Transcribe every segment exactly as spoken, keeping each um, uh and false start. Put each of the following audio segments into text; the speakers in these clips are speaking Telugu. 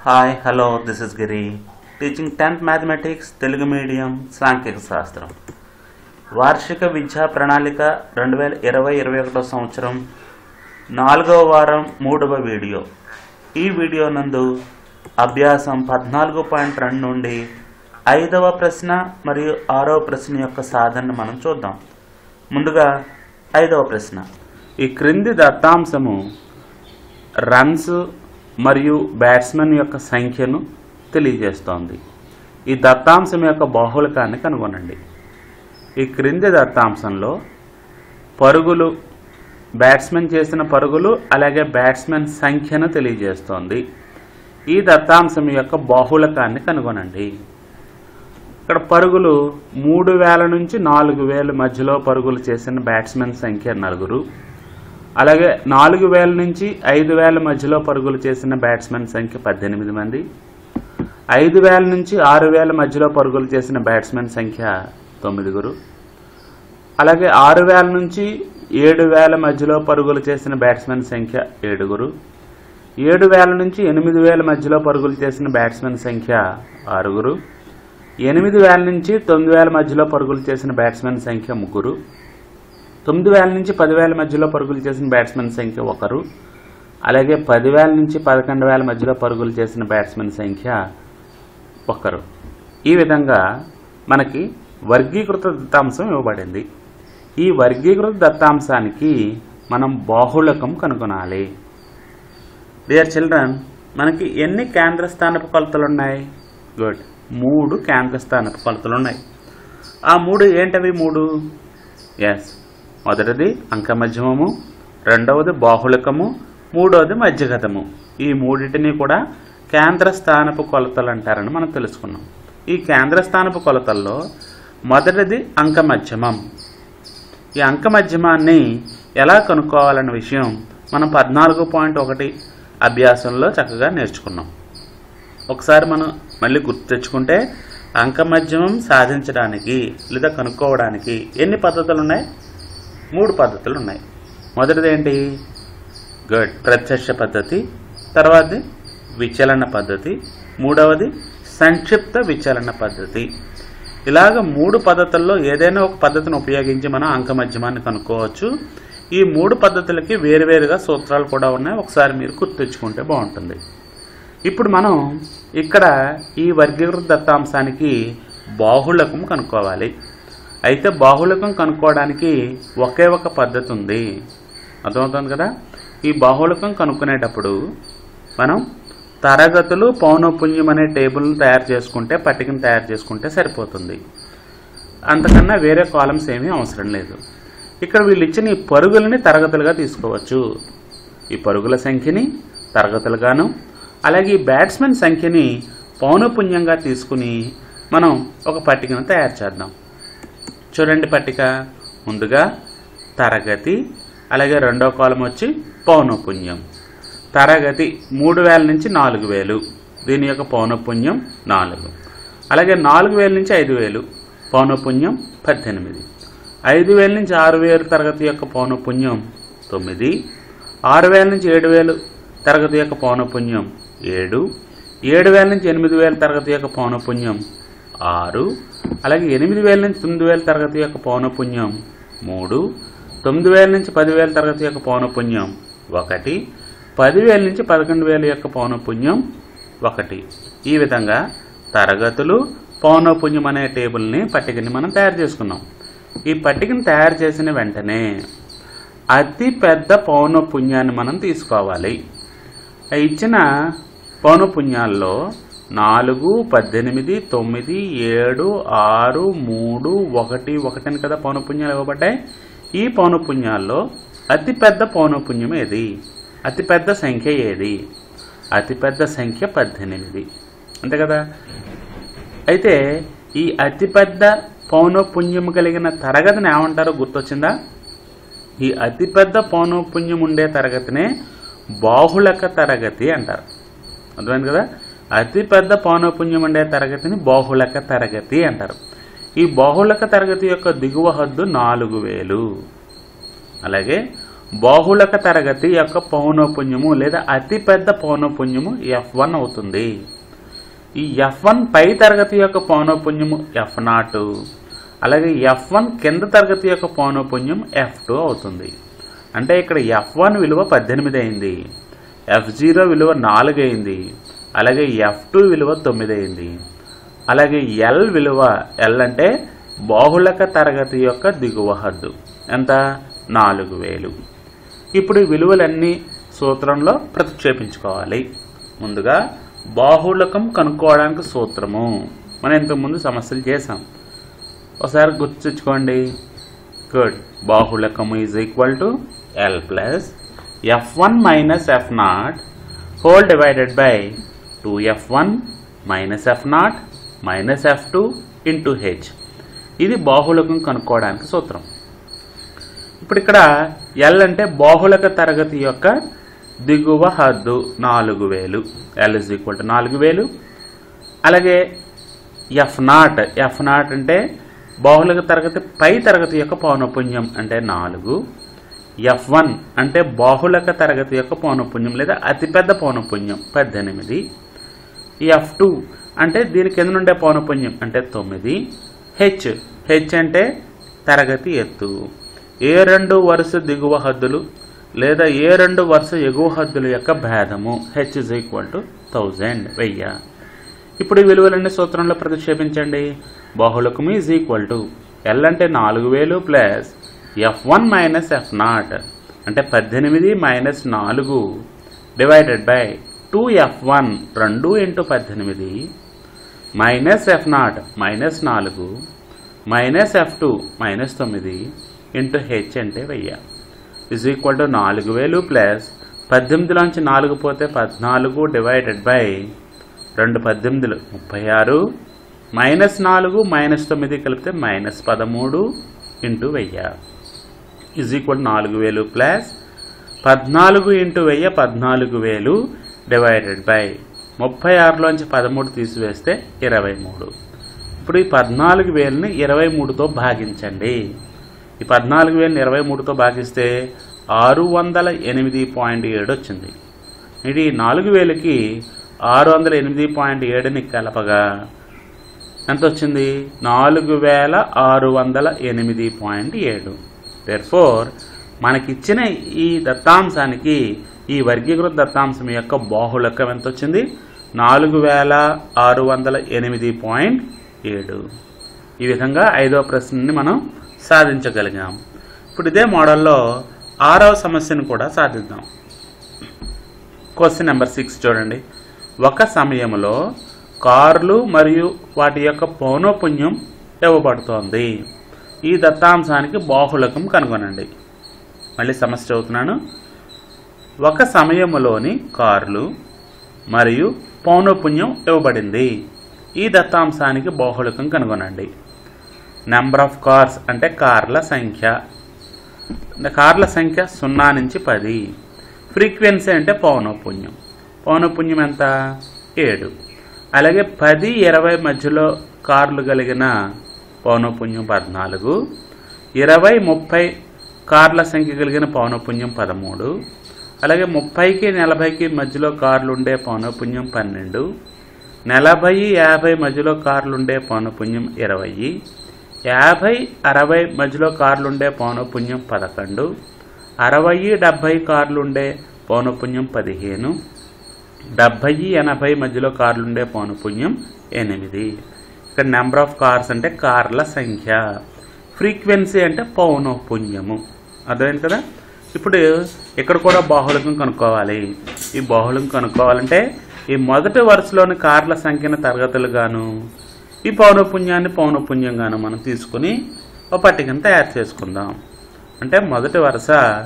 Hi hello this is Giri teaching tenth mathematics Telugu medium సాంఖ్యక శాస్త్రం వార్షిక విద్యా ప్రణాళిక రెండు వేల ఇరవై ఇరవై ఒకటో సంవత్సరం నాలుగవ వారం మూడవ వీడియో. ఈ వీడియో నందు అభ్యాసం పద్నాలుగు పాయింట్ రెండు నుండి ఐదవ ప్రశ్న మరియు ఆరవ ప్రశ్న యొక్క సాధనను మనం చూద్దాం. ముందుగా ఐదవ ప్రశ్న. ఈ క్రింది దత్తాంశము రన్స్ మరియు బ్యాట్స్మెన్ యొక్క సంఖ్యను తెలియజేస్తోంది. ఈ దత్తాంశం యొక్క బాహుళకాన్ని కనుగొనండి. ఈ క్రింది దత్తాంశంలో పరుగులు, బ్యాట్స్మెన్ చేసిన పరుగులు అలాగే బ్యాట్స్మెన్ సంఖ్యను తెలియజేస్తోంది. ఈ దత్తాంశం యొక్క బాహుళకాన్ని కనుగొనండి. ఇక్కడ పరుగులు మూడు వేల నుంచి నాలుగు వేల మధ్యలో పరుగులు చేసిన బ్యాట్స్మెన్ సంఖ్య నలుగురు, అలాగే నాలుగు వేల నుంచి ఐదు వేల మధ్యలో పరుగులు చేసిన బ్యాట్స్మెన్ సంఖ్య పద్దెనిమిది మంది, ఐదు వేల నుంచి ఆరు వేల మధ్యలో పరుగులు చేసిన బ్యాట్స్మెన్ సంఖ్య తొమ్మిదిగురు, అలాగే ఆరు వేల నుంచి ఏడు వేల మధ్యలో పరుగులు చేసిన బ్యాట్స్మెన్ సంఖ్య ఏడుగురు, ఏడు వేల నుంచి ఎనిమిది వేల మధ్యలో పరుగులు చేసిన బ్యాట్స్మెన్ సంఖ్య ఆరుగురు, ఎనిమిది వేల నుంచి తొమ్మిది వేల మధ్యలో పరుగులు చేసిన బ్యాట్స్మెన్ సంఖ్య ముగ్గురు, తొమ్మిది వేల నుంచి పదివేల మధ్యలో పరుగులు చేసిన బ్యాట్స్మెన్ సంఖ్య ఒకరు, అలాగే పదివేల నుంచి పదకొండు వేల మధ్యలో పరుగులు చేసిన బ్యాట్స్మెన్ సంఖ్య ఒకరు. ఈ విధంగా మనకి వర్గీకృత దత్తాంశం ఇవ్వబడింది. ఈ వర్గీకృత దత్తాంశానికి మనం బాహుళకం కనుగొనాలి. డియర్ చిల్డ్రన్, మనకి ఎన్ని కేంద్ర స్థానపు కొలతలు ఉన్నాయి? గుడ్, మూడు కేంద్ర స్థానపు కొలతలు ఉన్నాయి. ఆ మూడు ఏంటవి? మూడు ఎస్ మొదటిది అంకమధ్యమము, రెండవది బాహుళకము, మూడవది మధ్యగతము. ఈ మూడింటిని కూడా కేంద్ర స్థానపు కొలతలు అంటారని మనం తెలుసుకున్నాం. ఈ కేంద్ర స్థానపు కొలతల్లో మొదటిది అంకమధ్యమం. ఈ అంకమధ్యమాన్ని ఎలా కనుక్కోవాలన్న విషయం మనం పద్నాలుగు పాయింట్ ఒకటి అభ్యాసంలో చక్కగా నేర్చుకున్నాం. ఒకసారి మనం మళ్ళీ గుర్తు తెచ్చుకుంటే అంకమధ్యమం సాధించడానికి లేదా కనుక్కోవడానికి ఎన్ని పద్ధతులు ఉన్నాయి? మూడు పద్ధతులు ఉన్నాయి. మొదటిది ఏంటి? గుడ్, ప్రత్యక్ష పద్ధతి. తర్వాతది విచలన పద్ధతి. మూడవది సంక్షిప్త విచలన పద్ధతి. ఇలాగ మూడు పద్ధతుల్లో ఏదైనా ఒక పద్ధతిని ఉపయోగించి మనం అంకమధ్యమాన్ని కనుక్కోవచ్చు. ఈ మూడు పద్ధతులకి వేరువేరుగా సూత్రాలు కూడా ఉన్నాయి. ఒకసారి మీరు గుర్తుంచుకుంటే బాగుంటుంది. ఇప్పుడు మనం ఇక్కడ ఈ వర్గీకృత దత్తాంశానికి బాహుళకం కనుక్కోవాలి. అయితే బాహుళకం కనుక్కోవడానికి ఒకే ఒక పద్ధతి ఉంది. అర్థమవుతుంది కదా? ఈ బాహుళకం కనుక్కునేటప్పుడు మనం తరగతులు పౌనఃపున్యం అనే టేబుల్ని తయారు చేసుకుంటే, పట్టికను తయారు చేసుకుంటే సరిపోతుంది. అంతకన్నా వేరే కాలమ్స్ ఏమీ అవసరం లేదు. ఇక్కడ వీళ్ళు ఇచ్చిన ఈ పరుగులని తరగతులుగా తీసుకోవచ్చు. ఈ పరుగుల సంఖ్యని తరగతులుగాను, అలాగే ఈ బ్యాట్స్మెన్ సంఖ్యని పౌనఃపున్యంగా తీసుకుని మనం ఒక పట్టికను తయారు చేద్దాం. చూడండి పట్టిక. ముందుగా తరగతి, అలాగే రెండో కాలం వచ్చి పౌనఃపున్యం. తరగతి మూడు వేల నుంచి నాలుగు వేలు, దీని యొక్క పౌనఃపున్యం నాలుగు. అలాగే నాలుగు వేల నుంచి ఐదు వేలు, పౌనఃపున్యం పద్దెనిమిది. ఐదు వేల నుంచి ఆరు వేలు తరగతి యొక్క పౌనఃపున్యం తొమ్మిది. ఆరు వేల నుంచి ఏడు వేలు తరగతి యొక్క పౌనఃపున్యం ఏడు. ఏడు వేల నుంచి ఎనిమిది వేల తరగతి యొక్క పౌనఃపున్యం ఆరు. అలాగే ఎనిమిది వేల నుంచి తొమ్మిది వేల తరగతి యొక్క పౌనఃపున్యం మూడు. తొమ్మిది వేల నుంచి పదివేల తరగతి యొక్క పౌనఃపున్యం ఒకటి. పదివేల నుంచి పదకొండు వేల యొక్క పౌనఃపున్యం ఒకటి. ఈ విధంగా తరగతులు పౌనఃపున్యం అనే టేబుల్ని, పట్టికని మనం తయారు చేసుకున్నాం. ఈ పట్టికను తయారు చేసిన వెంటనే అతి పెద్ద పౌనఃపున్యాన్ని మనం తీసుకోవాలి. ఇచ్చిన పౌనఃపున్యాల్లో నాలుగు, పద్దెనిమిది, తొమ్మిది, ఏడు, ఆరు, మూడు, ఒకటి ఒకటి అని కదా పౌనఃపున్యాలు ఇవ్వబడ్డాయి. ఈ పౌనఃపున్యాల్లో అతిపెద్ద పౌనఃపున్యం ఏది? అతిపెద్ద సంఖ్య ఏది? అతిపెద్ద సంఖ్య పద్దెనిమిది, అంతే కదా? అయితే ఈ అతిపెద్ద పౌనఃపున్యం కలిగిన తరగతిని ఏమంటారో గుర్తొచ్చిందా? ఈ అతిపెద్ద పౌనఃపున్యం ఉండే తరగతినే బాహుళక తరగతి అంటారు. అర్థమైంది కదా? అతిపెద్ద పౌనఃపున్యం ఉండే తరగతిని బాహుళక తరగతి అంటారు. ఈ బాహుళక తరగతి యొక్క దిగువ హద్దు నాలుగు వేలు. అలాగే బాహుళక తరగతి యొక్క పౌనఃపున్యము లేదా అతిపెద్ద పౌనఃపున్యము ఎఫ్ వన్ అవుతుంది. ఈ ఎఫ్ వన్ పై తరగతి యొక్క పౌనఃపున్యము ఎఫ్ నాట్, అలాగే ఎఫ్ వన్ కింద తరగతి యొక్క పౌనఃపున్యం ఎఫ్ టూ అవుతుంది. అంటే ఇక్కడ ఎఫ్ వన్ విలువ పద్దెనిమిది అయింది, ఎఫ్ జీరో విలువ నాలుగు అయింది, అలాగే ఎఫ్ టూ విలువ తొమ్మిది అయింది. అలాగే ఎల్ విలువ, ఎల్ అంటే బాహుళక తరగతి యొక్క దిగువ హద్దు ఎంత, నాలుగు వేలు. ఇప్పుడు ఈ విలువలన్నీ సూత్రంలో ప్రతిక్షేపించుకోవాలి. ముందుగా బాహుళకం కనుక్కోవడానికి సూత్రము మనం ఇంతకుముందు సమస్యలు చేసాం, ఒకసారి గుర్తుంచుకోండి. గుడ్. బాహుళకము is equal to L plus F one minus F nought whole divided by two F one minus F nought minus F two into H. ఇది బాహుళకం కనుక్కోవడానికి సూత్రం. ఇప్పుడు ఇక్కడ ఎల్ అంటే బాహుళక తరగతి యొక్క దిగువ హద్దు నాలుగు వేలు, ఎల్ ఇజ్ ఈక్వల్ టు నాలుగు వేలు. అలాగే ఎఫ్ నాట్, ఎఫ్ నాట్ అంటే బాహుళక తరగతి పై తరగతి యొక్క పౌనఃపున్యం అంటే నాలుగు. ఎఫ్ వన్ అంటే బాహుళక తరగతి యొక్క పౌనఃపున్యం లేదా అతిపెద్ద పౌనఃపున్యం పద్దెనిమిది. ఎఫ్ టూ అంటే దీని కింద నుండే పౌనఃపున్యం అంటే తొమ్మిది. హెచ్, హెచ్ అంటే తరగతి ఎత్తు. ఏ రెండు వరుస దిగువ హద్దులు లేదా ఏ రెండు వరుస ఎగువ హద్దుల యొక్క భేదము H is equal to thousand, వెయ్యి. ఇప్పుడు ఈ విలువలన్నీ సూత్రంలో ప్రతిక్షేపించండి. బాహుళకం ఈజ్ ఈక్వల్ టు ఎల్ అంటే నాలుగు వేలు plus F one minus F nought అంటే పద్దెనిమిది మైనస్ నాలుగు divided by two F one రెండు ఇంటూ పద్దెనిమిది మైనస్ ఎఫ్ నాట్ మైనస్ నాలుగు మైనస్ ఎఫ్ టూ మైనస్ తొమ్మిది ఇంటూ హెచ్ అంటే వెయ్యి ఇజ్ ఈక్వల్ టు నాలుగు వేలు ప్లస్ పద్దెనిమిదిలోంచి నాలుగు పోతే పద్నాలుగు డివైడెడ్ బై రెండు పద్దెనిమిదిలు ముప్పై ఆరు మైనస్ నాలుగు మైనస్ తొమ్మిది కలిపితే మైనస్ పదమూడు ఇంటూ వెయ్యి ఇజ్ ఈక్వల్ నాలుగు వేలు ప్లస్ పద్నాలుగు ఇంటూ వెయ్యి పద్నాలుగు వేలు డివైడెడ్ బై ముప్పై ఆరులోంచి పదమూడు తీసివేస్తే ఇరవై మూడు. ఇప్పుడు ఈ పద్నాలుగు వేలని ఇరవై మూడుతో భాగించండి. ఈ పద్నాలుగు వేలని ఇరవై మూడుతో భాగిస్తే ఆరు వందల ఎనిమిది పాయింట్ ఏడు వచ్చింది. ఇది నాలుగు వేలకి ఆరు వందల ఎనిమిది పాయింట్ ఏడుని కలపగా ఎంత వచ్చింది, నాలుగు వేల ఆరు వందల ఎనిమిది పాయింట్ ఏడు. దేర్ఫోర్ మనకిచ్చిన ఈ దత్తాంశానికి ఈ వర్గీకృత దత్తాంశం యొక్క బాహుళకం ఎంత వచ్చింది, నాలుగు వేల ఆరు వందల ఎనిమిది పాయింట్ ఏడు. ఈ విధంగా ఐదవ ప్రశ్నని మనం సాధించగలిగాం. ఇప్పుడు ఇదే మోడల్లో ఆరవ సమస్యను కూడా సాధిద్దాం. క్వశ్చన్ నెంబర్ సిక్స్ చూడండి. ఒక సమయంలో కార్లు మరియు వాటి యొక్క పౌనఃపున్యం ఇవ్వబడుతోంది. ఈ దత్తాంశానికి బాహుళకం కనుగొనండి. మళ్ళీ సమస్య చదువుతున్నాను. ఒక సమయంలోని కార్లు మరియు పౌనఃపున్యం ఇవ్వబడింది. ఈ దత్తాంశానికి బాహుళకం కనుగొనండి. నెంబర్ ఆఫ్ కార్స్ అంటే కార్ల సంఖ్య. కార్ల సంఖ్య సున్నా నుంచి పది. ఫ్రీక్వెన్సీ అంటే పౌనఃపున్యం. పౌనఃపున్యం ఎంత, ఏడు. అలాగే పది ఇరవై మధ్యలో కార్లు కలిగిన పౌనఃపున్యం పద్నాలుగు. ఇరవై ముప్పై కార్ల సంఖ్య కలిగిన పౌనఃపున్యం పదమూడు. అలాగే ముప్పైకి నలభైకి మధ్యలో కార్లు ఉండే పౌనఃపున్యం పన్నెండు. నలభై యాభై మధ్యలో కార్లు ఉండే పౌనఃపున్యం ఇరవై. యాభై అరవై మధ్యలో కార్లు ఉండే పౌనఃపున్యం పదకొండు. అరవై డెబ్భై కార్లు ఉండే పౌనఃపున్యం పదిహేను. డెబ్భై ఎనభై మధ్యలో కార్లు ఉండే పౌనఃపున్యం ఎనిమిది. ఇక్కడ నెంబర్ ఆఫ్ కార్స్ అంటే కార్ల సంఖ్య, ఫ్రీక్వెన్సీ అంటే పౌనఃపున్యము. అర్థమైంది కదా. ఇప్పుడు ఇక్కడ కూడా బాహుళకం కనుక్కోవాలి. ఈ బాహుళకం కనుక్కోవాలంటే ఈ మొదటి వరుసలోని కార్ల సంఖ్యను తరగతులుగాను ఈ పౌనఃపున్యాన్ని పౌనఃపున్యంగాను మనం తీసుకుని ఒక పట్టికను తయారు చేసుకుందాం. అంటే మొదటి వరుస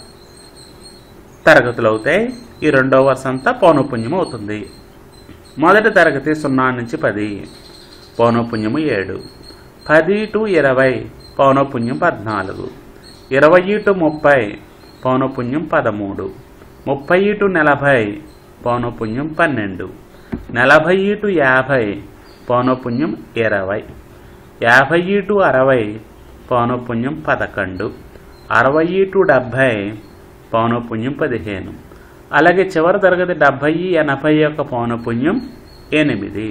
తరగతులు అవుతాయి, ఈ రెండవ వరుస అంతా పౌనఃపున్యం అవుతుంది. మొదటి తరగతి సున్నా నుంచి పది, పౌనఃపున్యము ఏడు. పది టు ఇరవై పౌనఃపున్యం పద్నాలుగు. ఇరవై టు ముప్పై పౌనఃపున్యం పదమూడు. ముప్పై టు నలభై పౌనఃపున్యం పన్నెండు. నలభై టు యాభై పౌనఃపున్యం ఇరవై. యాభై టు అరవై పౌనఃపున్యం పదకొండు. అరవై టు డెబ్భై పౌనఃపున్యం పదిహేను. అలాగే చివరి తరగతి డెబ్భై ఎనభై యొక్క పౌనఃపున్యం ఎనిమిది.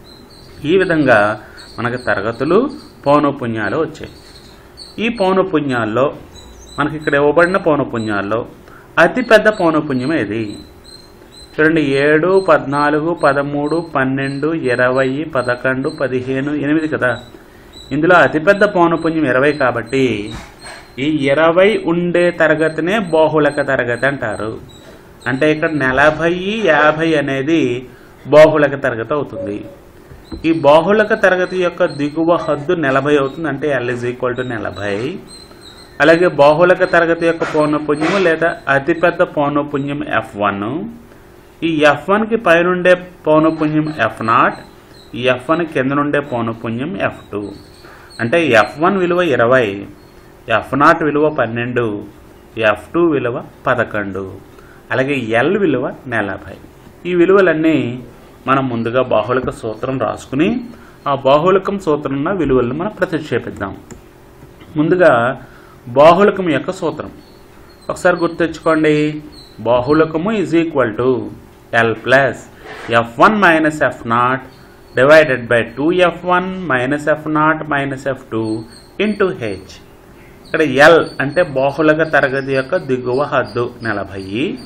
ఈ విధంగా మనకి తరగతులు పౌనఃపున్యాలు వచ్చాయి. ఈ పౌనఃపున్యాల్లో మనకి ఇక్కడ ఇవ్వబడిన పౌనఃపున్యాల్లో అతిపెద్ద పౌనఃపున్యం ఏది? చూడండి, ఏడు, పద్నాలుగు, పదమూడు, పన్నెండు, ఇరవై, పదకొండు, పదిహేను, ఎనిమిది కదా. ఇందులో అతిపెద్ద పౌనఃపున్యం ఇరవై కాబట్టి ఈ ఇరవై ఉండే తరగతినే బాహుళక తరగతి అంటారు. అంటే ఇక్కడ నలభై యాభై అనేది బాహుళక తరగతి అవుతుంది. ఈ బాహుళక తరగతి యొక్క దిగువ హద్దు నలభై అవుతుంది. అంటే ఎల్ ఇజ్ ఈక్వల్ టు నలభై. అలాగే బాహుళక తరగతి యొక్క పౌనఃపున్యము లేదా అతిపెద్ద పౌనఃపున్యం ఎఫ్ వన్. ఈ ఎఫ్ వన్కి పైనుండే పౌనఃపున్యం ఎఫ్ నాట్, ఈ ఎఫ్ వన్ కింద నుండే పౌనఃపున్యం ఎఫ్ టూ. అంటే ఎఫ్ వన్ విలువ ఇరవై, ఎఫ్ నాట్ విలువ పన్నెండు, ఎఫ్ టూ విలువ పదకొండు, అలాగే ఎల్ విలువ నలభై. ఈ విలువలన్నీ మనం ముందుగా బాహుళక సూత్రం రాసుకుని ఆ బాహుళకం సూత్రం ఉన్న విలువలను మనం ప్రతిక్షేపిద్దాం. ముందుగా బాహుళకం యొక్క సూత్రం ఒకసారి గుర్తుంచుకోండి. బాహుళకము is equal to L plus F one minus F nought divided by two F one minus F nought minus F two into H. ఇక్కడ ఎల్ అంటే బాహుళక తరగతి యొక్క దిగువ హద్దు నలభై,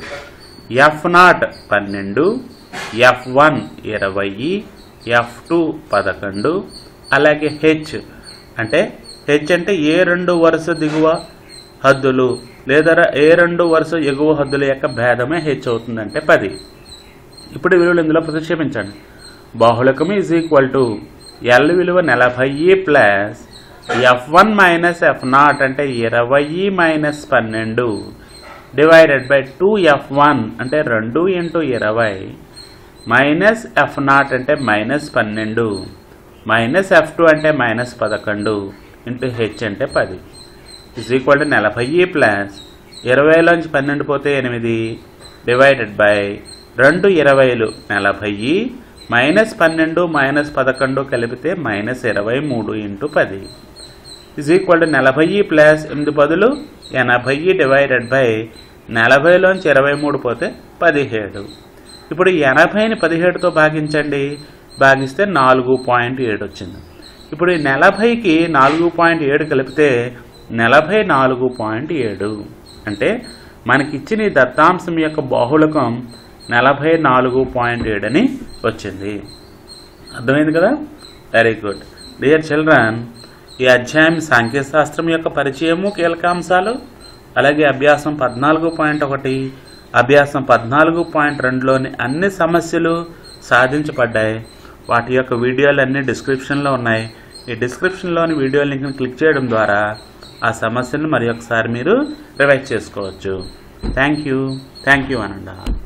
ఎఫ్ నాట్ పన్నెండు, ఎఫ్ వన్ ఇరవై, ఎఫ్ టూ పదకొండు, అలాగే హెచ్ అంటే హెచ్ అంటే ఏ రెండు వరుస దిగువ హద్దులు లేదా ఏ రెండు వరుస ఎగువ హద్దుల యొక్క భేదమే హెచ్ అవుతుందంటే పది. ఇప్పుడు విలువలు ఇందులో ప్రతిక్షేపించండి. బాహుళకం ఈజ్ ఈక్వల్ టు ఎల్ విలువ నలభై plus F one minus F nought అంటే ఇరవై మైనస్ పన్నెండు divided by two F one అంటే రెండు ఇంటూ ఇరవై మైనస్ ఎఫ్ నాట్ అంటే మైనస్ పన్నెండు మైనస్ ఎఫ్ టూ అంటే మైనస్ పదకొండు ఇంటూ హెచ్ అంటే పది ఇజ్ ఈక్వల్ టు నలభై ప్లస్ ఇరవైలోంచి పన్నెండు పోతే ఎనిమిది డివైడెడ్ బై రెండు ఇరవైలు నలభై మైనస్ పన్నెండు మైనస్ పదకొండు కలిపితే మైనస్ ఇరవై మూడు ఇంటూ పది ఇజ్ ఈక్వల్ టు నలభై ప్లస్ ఎనిమిది పదులు ఎనభై డివైడెడ్ బై నలభైలోంచి ఇరవై మూడు పోతే పదిహేడు. ఇప్పుడు ఎనభైని పదిహేడుతో భాగించండి, భాగిస్తే నాలుగు పాయింట్ ఏడు వచ్చింది. ఇప్పుడు ఈ నలభైకి నాలుగు పాయింట్ ఏడు కలిపితే నలభై నాలుగు పాయింట్ ఏడు అంటే మనకిచ్చిన ఈ దత్తాంశం యొక్క బాహుళకం నలభై నాలుగు పాయింట్ ఏడు అని వచ్చింది. అర్థమైంది కదా? Very good. డియర్ చిల్డ్రన్, ఈ అధ్యాయం సాంఖ్యశాస్త్రం యొక్క పరిచయము కీలకాంశాలు, అలాగే అభ్యాసం పద్నాలుగు పాయింట్ ఒకటి అభ్యాసం పద్నాలుగు పాయింట్ రెండులోని అన్ని సమస్యలు సాధించబడ్డాయి. వాటి యొక్క వీడియోలు అన్నీ డిస్క్రిప్షన్లో ఉన్నాయి. ఈ డిస్క్రిప్షన్లోని వీడియో లింక్ని క్లిక్ చేయడం ద్వారా ఆ సమస్యను మరి ఒకసారి మీరు రివైజ్ చేసుకోవచ్చు. థ్యాంక్ యూ థ్యాంక్ యూ అనండి.